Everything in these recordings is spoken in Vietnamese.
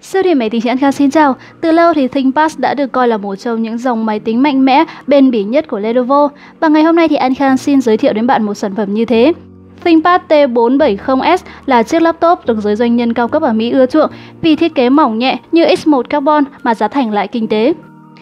Siêu thị máy tính chị An Kha xin chào. Từ lâu thì ThinkPad đã được coi là một trong những dòng máy tính mạnh mẽ, bền bỉ nhất của Lenovo. Và ngày hôm nay thì An Kha xin giới thiệu đến bạn một sản phẩm như thế. ThinkPad T470S là chiếc laptop được giới doanh nhân cao cấp ở Mỹ ưa chuộng vì thiết kế mỏng nhẹ như X1 Carbon mà giá thành lại kinh tế.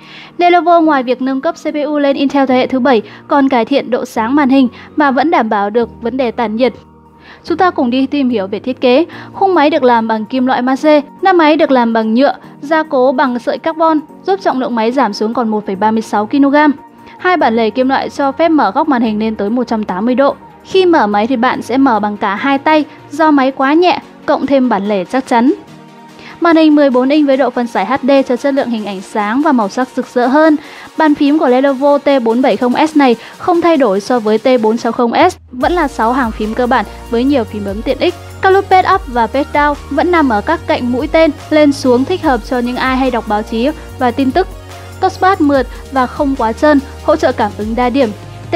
Lenovo ngoài việc nâng cấp CPU lên Intel thế hệ thứ 7 còn cải thiện độ sáng màn hình mà vẫn đảm bảo được vấn đề tản nhiệt. Chúng ta cùng đi tìm hiểu về thiết kế. Khung máy được làm bằng kim loại magie, nắp máy được làm bằng nhựa, gia cố bằng sợi carbon, giúp trọng lượng máy giảm xuống còn 1,36 kg. Hai bản lề kim loại cho phép mở góc màn hình lên tới 180 độ. Khi mở máy thì bạn sẽ mở bằng cả hai tay do máy quá nhẹ, cộng thêm bản lề chắc chắn. Màn hình 14 inch với độ phân giải HD cho chất lượng hình ảnh sáng và màu sắc rực rỡ hơn. Bàn phím của Lenovo T470S này không thay đổi so với T460S, vẫn là 6 hàng phím cơ bản với nhiều phím bấm tiện ích. Các nút Page Up và Page Down vẫn nằm ở các cạnh mũi tên lên xuống, thích hợp cho những ai hay đọc báo chí và tin tức. Touchpad mượt và không quá trơn, hỗ trợ cảm ứng đa điểm.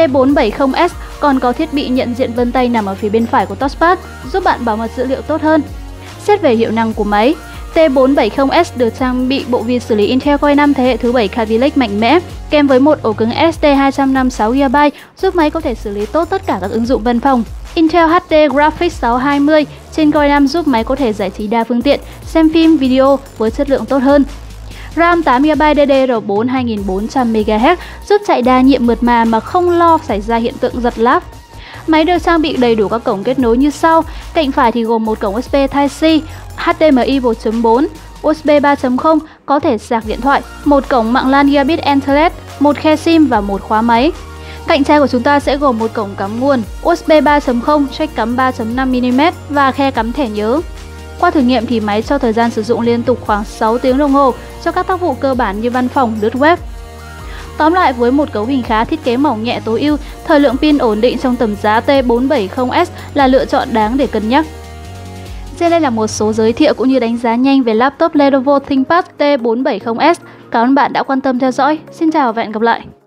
T470S còn có thiết bị nhận diện vân tay nằm ở phía bên phải của touchpad, giúp bạn bảo mật dữ liệu tốt hơn. Xét về hiệu năng của máy, T470S được trang bị bộ vi xử lý Intel Core i5 thế hệ thứ 7 Kaby Lake mạnh mẽ, kèm với một ổ cứng SSD 256GB giúp máy có thể xử lý tốt tất cả các ứng dụng văn phòng. Intel HD Graphics 620 trên Core i5 giúp máy có thể giải trí đa phương tiện, xem phim, video với chất lượng tốt hơn. RAM 8GB DDR4 2400MHz giúp chạy đa nhiệm mượt mà không lo xảy ra hiện tượng giật lag. Máy được trang bị đầy đủ các cổng kết nối như sau. Cạnh phải thì gồm một cổng USB Type-C, HDMI 1.4, USB 3.0 có thể sạc điện thoại, một cổng mạng LAN Gigabit Ethernet, một khe SIM và một khóa máy. Cạnh trái của chúng ta sẽ gồm một cổng cắm nguồn, USB 3.0, jack cắm 3.5mm và khe cắm thẻ nhớ. Qua thử nghiệm thì máy cho thời gian sử dụng liên tục khoảng 6 tiếng đồng hồ cho các tác vụ cơ bản như văn phòng, lướt web. Tóm lại, với một cấu hình khá, thiết kế mỏng nhẹ tối ưu, thời lượng pin ổn định trong tầm giá T470S là lựa chọn đáng để cân nhắc. Trên đây là một số giới thiệu cũng như đánh giá nhanh về laptop Lenovo ThinkPad T470S. Cảm ơn bạn đã quan tâm theo dõi. Xin chào và hẹn gặp lại!